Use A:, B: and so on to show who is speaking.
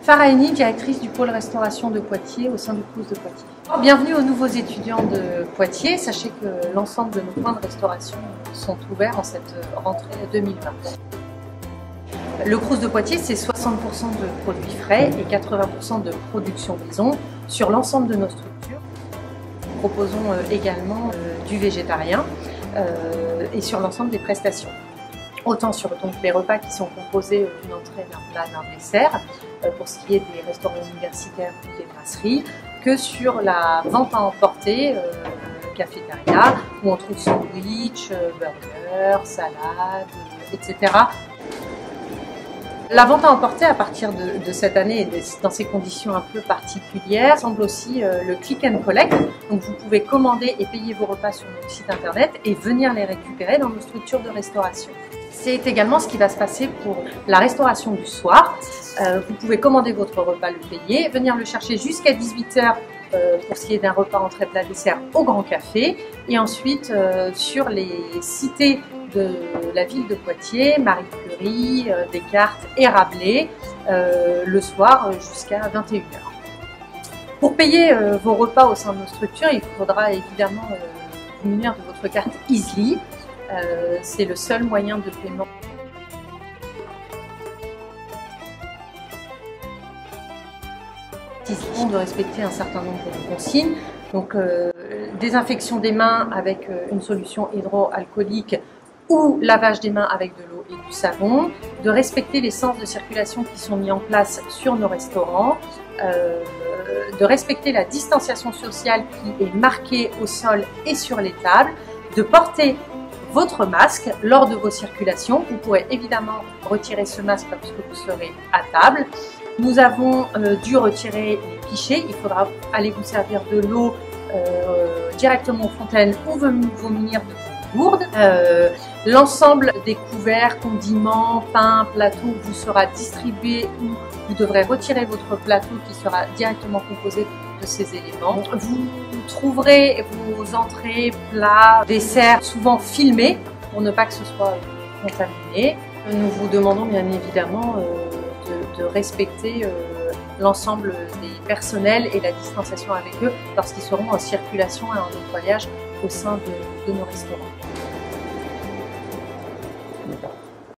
A: Farah Eni, directrice du pôle restauration de Poitiers au sein du Crous de Poitiers. Bienvenue aux nouveaux étudiants de Poitiers. Sachez que l'ensemble de nos points de restauration sont ouverts en cette rentrée 2020. Le Crous de Poitiers, c'est 60% de produits frais et 80% de production maison sur l'ensemble de nos structures. Nous proposons également du végétarien et sur l'ensemble des prestations. Autant sur les repas qui sont composés d'une entrée, d'un plat, d'un dessert, pour ce qui est des restaurants universitaires ou des brasseries, que sur la vente à emporter, cafétéria, où on trouve sandwich, burger, salade, etc. La vente à emporter à partir de cette année et dans ces conditions un peu particulières semble aussi le click and collect. Donc vous pouvez commander et payer vos repas sur notre site internet et venir les récupérer dans nos structures de restauration. C'est également ce qui va se passer pour la restauration du soir. Vous pouvez commander votre repas, le payer, venir le chercher jusqu'à 18 h pour ce qui est d'un repas entrée plat dessert au Grand Café. Et ensuite sur les cités de la ville de Poitiers, Marie Curie, Descartes et Rabelais, le soir jusqu'à 21 h. Pour payer vos repas au sein de nos structures, il faudra évidemment vous munir de votre carte Easly. C'est le seul moyen de paiement. De respecter un certain nombre de consignes. Donc, désinfection des mains avec une solution hydroalcoolique ou lavage des mains avec de l'eau et du savon, de respecter les sens de circulation qui sont mis en place sur nos restaurants, de respecter la distanciation sociale qui est marquée au sol et sur les tables, de porter votre masque lors de vos circulations. Vous pourrez évidemment retirer ce masque lorsque vous serez à table. Nous avons dû retirer les pichets. Il faudra aller vous servir de l'eau directement aux fontaines ou vous munir de vos gourdes. L'ensemble des couverts, condiments, pains, plateaux vous sera distribué ou vous devrez retirer votre plateau qui sera directement composé de ces éléments. Vous trouverez vos entrées, plats, desserts souvent filmés pour ne pas que ce soit contaminé. Nous vous demandons bien évidemment de respecter l'ensemble des personnels et la distanciation avec eux lorsqu'ils seront en circulation et en nettoyage au sein de nos restaurants.